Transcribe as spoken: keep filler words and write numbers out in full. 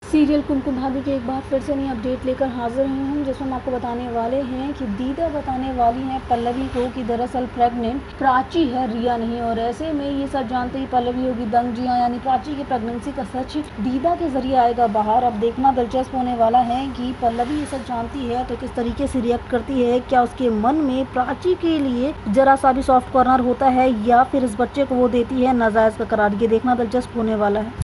Serial Kumkum Bhagya के एक बार फिर से नई अपडेट लेकर हाजिर हुई हूँ, जिसमें हम आपको बताने वाले हैं कि दीदा बताने वाली हैं पल्लवी को कि दरअसल प्रेग्नेंट प्राची है, रिया नहीं। और ऐसे में ये सब जानते ही पल्लवी होगी दंग। जी हाँ, यानी प्राची की प्रेगनेंसी का सच दीदा के जरिए आएगा बाहर। अब देखना दिलचस्प होने वाला है कि पल्लवी ये सब जानती है तो किस तरीके से रिएक्ट करती है। क्या उसके मन में प्राची के लिए जरा सा भी सॉफ्ट कॉर्नर होता है या फिर इस बच्चे को वो देती है नाजायज का करार। ये देखना दिलचस्प होने वाला है।